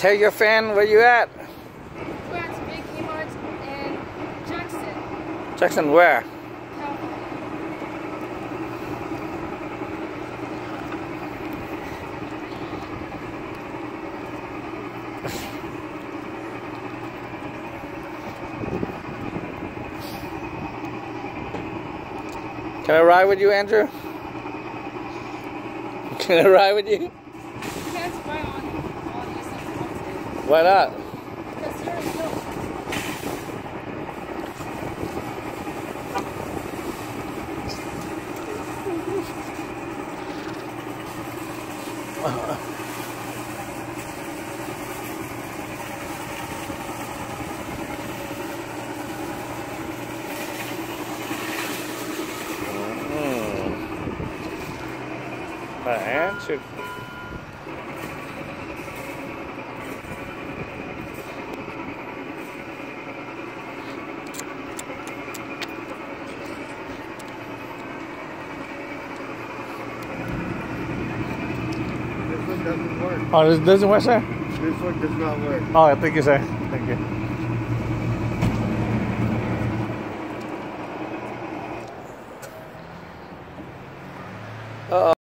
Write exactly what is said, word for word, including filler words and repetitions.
Tell your fan where you at. We're at big Kmart in Jackson. Jackson where? Can I ride with you, Andrew? Can I ride with you? You can't ride on on this thing. Why not? Because you're a yoke. I answered. This one doesn't work. Oh, this doesn't work, sir? This one does not work. Oh, thank you, sir. Thank you. Uh-oh.